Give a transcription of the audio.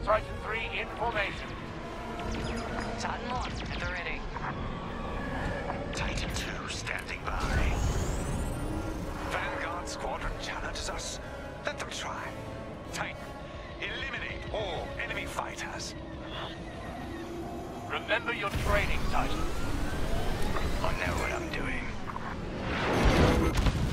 Titan 3 in formation. Titan 1 at the ready. Titan 2 standing by. Vanguard Squadron challenges us. Let them try. Titan, eliminate all enemy fighters. Remember your training, Titan. I know what I'm doing.